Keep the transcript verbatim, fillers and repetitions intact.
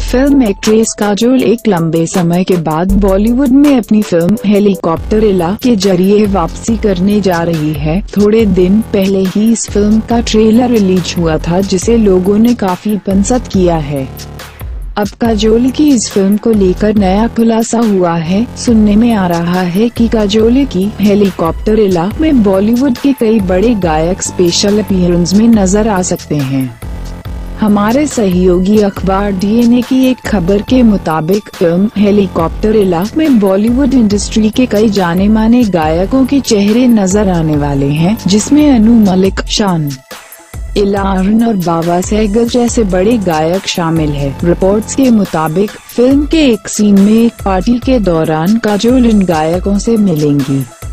Film actress Kajol एक लंबे समय के बाद बॉलीवुड में अपनी फिल्म हेलीकॉप्टर ईला के जरिए वापसी करने जा रही है। थोड़े दिन पहले ही इस फिल्म का ट्रेलर रिलीज हुआ था, जिसे लोगों ने काफी पसंद किया है। अब काजोल की इस फिल्म को लेकर नया खुलासा हुआ है। सुनने में आ रहा है कि काजोल की हेलीकॉप्टर ईला में बॉलीवुड के कई बड़े गायक स्पेशल अपीयरेंस में नजर आ सकते हैं। हमारे सहयोगी अखबार डीएनए की एक खबर के मुताबिक फिल्म हेलीकॉप्टर ईला में बॉलीवुड इंडस्ट्री के कई जाने माने गायकों के चेहरे नजर आने वाले हैं, जिसमें अनु मलिक, शान इलारन और बाबा सहगल जैसे बड़े गायक शामिल है। रिपोर्ट्स के मुताबिक फिल्म के एक सीन में एक पार्टी के दौरान काजोल इन गायकों से मिलेंगी।